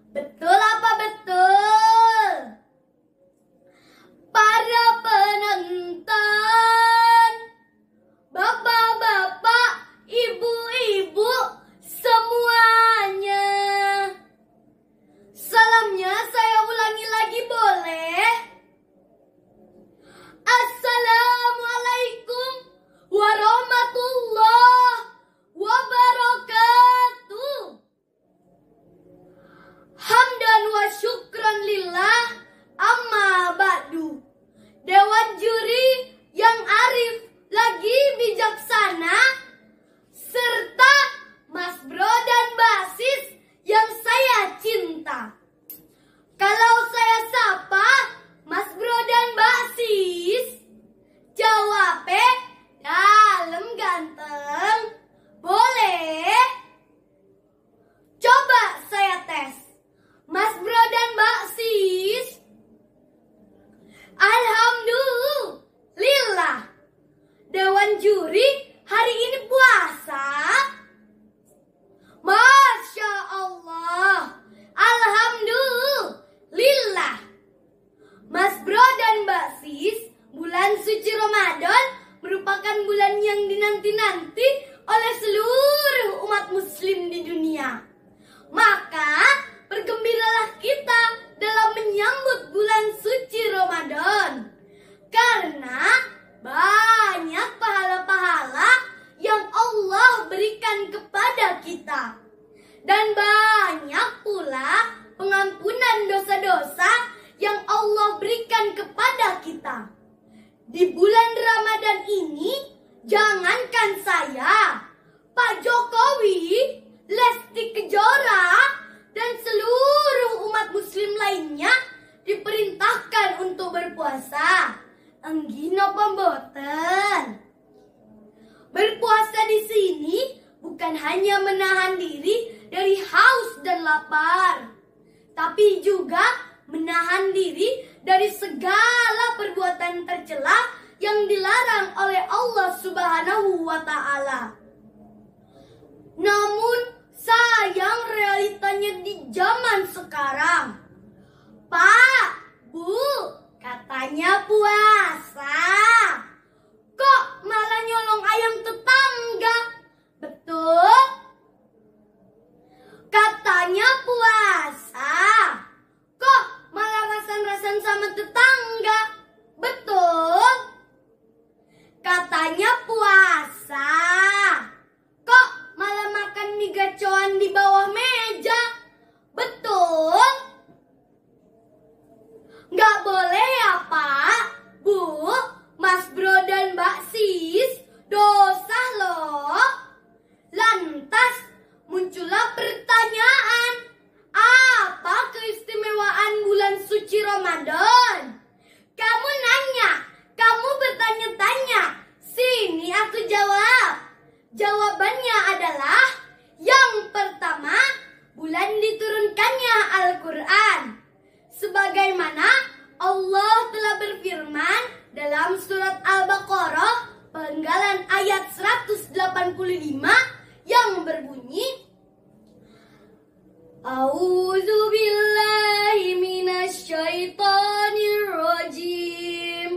Betul apa betul? Para penonton, bapak-bapak, ibu-ibu, semuanya. Salamnya saya ulangi lagi boleh? Assalamualaikum warahmatullahi wabarakatuh. Hamdan wa syukran lillah, amma ba'du. Dewan juri yang arif lagi bijaksana, serta Mas Bro dan Mbak Sis yang saya cinta. Kalau saya sapa Mas Bro dan Mbak Sis, jawabnya dalam ganteng. Boleh? Coba saya tes. Mas Bro dan Mbak Sis, alhamdulillah. Dewan juri hari ini puasa. Masya Allah, alhamdulillah. Mas Bro dan Mbak Sis, bulan suci Ramadan merupakan bulan yang dinanti-nanti oleh seluruh umat muslim di dunia. Maka bergembiralah kita dalam menyambut bulan suci Ramadan, karena banyak pahala-pahala yang Allah berikan kepada kita, dan banyak pula pengampunan dosa-dosa yang Allah berikan kepada kita. Di bulan Ramadan ini, jangankan saya, Pak Jokowi, Lesti Kejora, dan seluruh umat muslim lainnya diperintahkan untuk berpuasa. Enggino pemboten. Berpuasa di sini bukan hanya menahan diri dari haus dan lapar, tapi juga menahan diri dari segala perbuatan tercela yang dilarang oleh Allah Subhanahu wa Ta'ala. Namun sayang realitanya di zaman sekarang. Pak, Bu, katanya puasa, kok malah nyolong ayam tetangga? Betul? Katanya puasa, kok malah rasan-rasan sama tetangga? Betul? Katanya puasa, kok malah makan mie gacoan di bawah meja? Betul? Nggak boleh ya Pak, Bu, Mas Bro dan Mbak Sis, dosa loh. Lantas muncullah pertanyaan, apa keistimewaan bulan suci Ramadan? Kamu nanya, kamu bertanya-tanya, sini aku jawab. Jawabannya adalah yang pertama, bulan diturunkannya Al-Quran. Sebagaimana Allah telah berfirman dalam surat Al-Baqarah penggalan ayat 185 yang berbunyi, A'udzu billahi minasyaitonir rajim.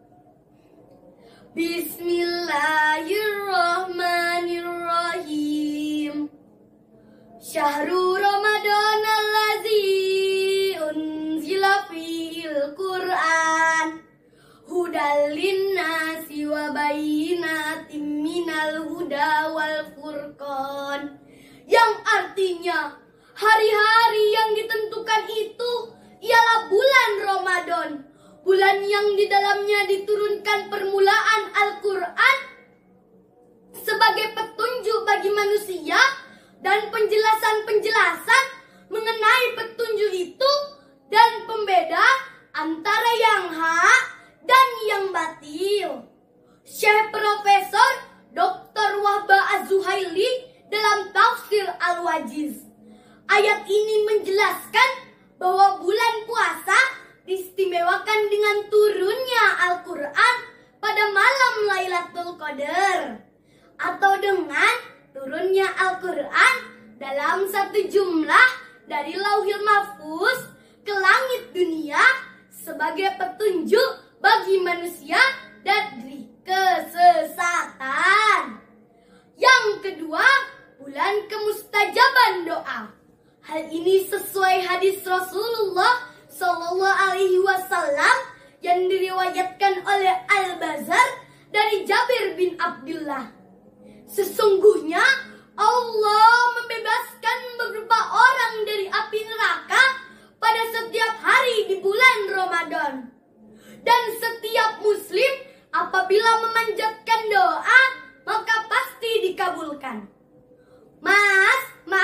Bismillahirrahmanirrahim. Syahrul Ramadan allazi unzila fihil Qur'an hudal linnasi wa bayyinatin minal huda wal furqan. Yang artinya hari-hari yang ditentukan itu ialah bulan Ramadan, bulan yang di dalamnya diturunkan permulaan Al-Quran sebagai petunjuk bagi manusia dan penjelasan-penjelasan mengenai petunjuk itu dan pembeda antara yang hak dan yang batil. Syekh Profesor Dr. Wahbah Az-Zuhaili dalam tafsir Al-Wajiz, ayat ini menjelaskan bahwa bulan puasa diistimewakan dengan turunnya Al-Quran pada malam Lailatul Qadar, atau dengan turunnya Al-Quran dalam satu jumlah dari Lauhil Mahfuz ke langit dunia sebagai petunjuk bagi manusia dari kesesatan. Yang kedua, bulan kemustajaban doa. Hal ini sesuai hadis Rasulullah Shallallahu Alaihi Wasallam yang diriwayatkan oleh Al-Bazar dari Jabir bin Abdullah. Sesungguhnya Allah membebaskan beberapa orang dari api neraka pada setiap hari di bulan Ramadan. Dan setiap muslim apabila memanjatkan doa, maka pasti dikabulkan. Mas,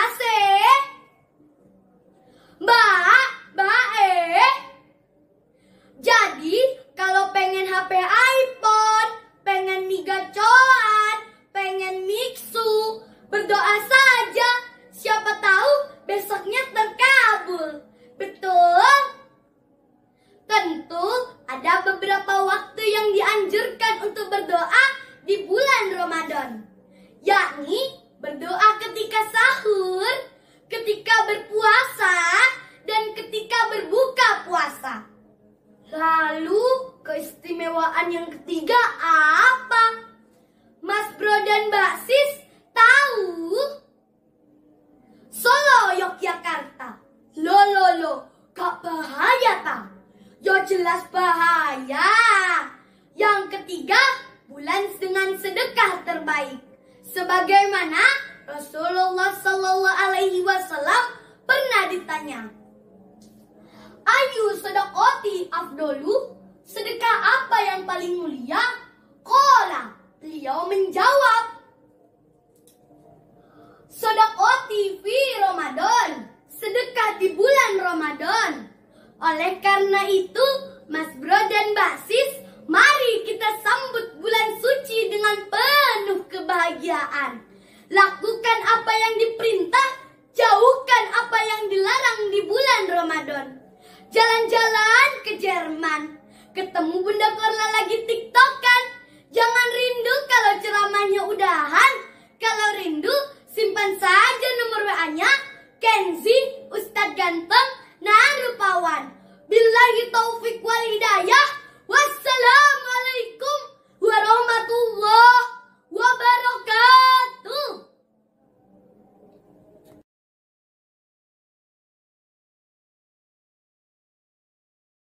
Mbak, jadi kalau pengen HP iPhone, pengen mie gacoan, pengen mixu, berdoa saja. Siapa tahu besoknya terkabul. Betul? Tentu ada beberapa waktu yang dianjurkan untuk berdoa di bulan Ramadan, yakni berdoa ketika sahur, ketika berpuasa, dan ketika berbuka puasa. Lalu keistimewaan yang ketiga apa? Mas Bro dan Mbak Sis tahu? Solo Yogyakarta. Lo, gak bahaya tak? Ya jelas bahaya. Yang ketiga, bulan dengan sedekah terbaik. Sebagaimana Rasulullah Sallallahu Alaihi Wasallam pernah ditanya, ayu sedekati afdolu, sedekah apa yang paling mulia? Qala, beliau menjawab, sedekati fi Ramadan, sedekah di bulan Ramadan. Oleh karena itu, Mas Bro dan Mbak Sis, mari kita sambut bulan suci dengan penuh kebahagiaan. Lakukan apa yang diperintah, jauhkan apa yang dilarang di bulan Ramadan. Jalan-jalan ke Jerman, ketemu Bunda Korla lagi tiktokan. Jangan rindukan